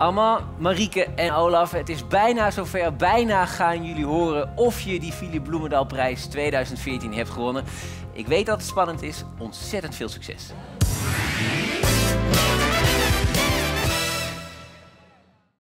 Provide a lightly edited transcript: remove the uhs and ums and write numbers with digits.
Armand, Marieke en Olaf, het is bijna zover. Bijna gaan jullie horen of je die Philip Bloemendaalprijs 2014 hebt gewonnen. Ik weet dat het spannend is. Ontzettend veel succes.